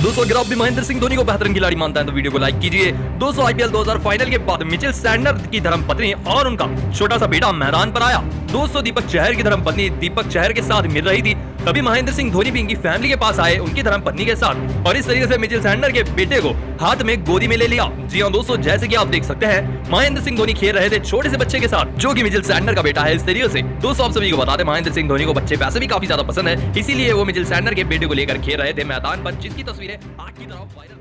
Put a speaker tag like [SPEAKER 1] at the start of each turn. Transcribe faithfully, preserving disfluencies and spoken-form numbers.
[SPEAKER 1] दोस्तों अगर आप भी महेंद्र सिंह धोनी को बेहतरीन खिलाड़ी मानते हैं तो वीडियो को लाइक कीजिए। दोस्तों आईपीएल दो हज़ार फाइनल के बाद मिचेल सैंडनर की धर्मपत्नी और उनका छोटा सा बेटा मैदान पर आया। दोस्तों दीपक चहर की धर्मपत्नी दीपक चहर के साथ मिल रही थी, तभी महेंद्र सिंह धोनी भी इनकी फैमिली के पास आए उनकी धर्मपत्नी के साथ, और इस तरीके से मिचेल सैंडनर के बेटे को हाथ में गोदी में ले लिया। जी हाँ दोस्तों, जैसे कि आप देख सकते हैं महेंद्र सिंह धोनी खेल रहे थे छोटे से बच्चे के साथ जो कि मिचेल सैंडनर का बेटा है। इस तरीके से दोस्तों आप सभी को बता दें महेंद्र सिंह धोनी को बच्चे वैसे भी काफी ज्यादा पसंद है, इसीलिए वो मिचेल सैंडनर के बेटे को लेकर खेल रहे थे मैदान पर, जिसकी तस्वीरें आज की तरह वायरल